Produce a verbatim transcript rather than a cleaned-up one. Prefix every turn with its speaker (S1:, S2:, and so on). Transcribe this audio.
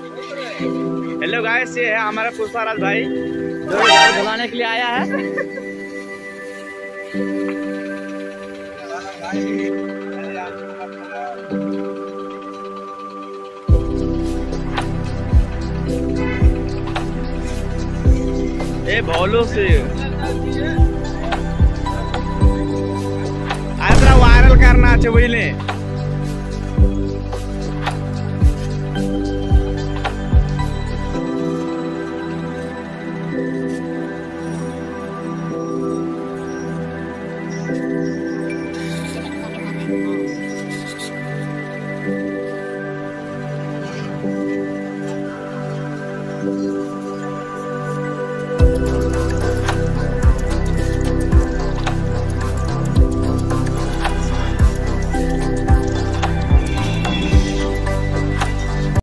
S1: Hello guys, ये है हमारा पुष्पाराज भाई जो घर धुलाने के लिए आया है। ए भोलू से आज वायरल करना है बुझले।
S2: Thank you.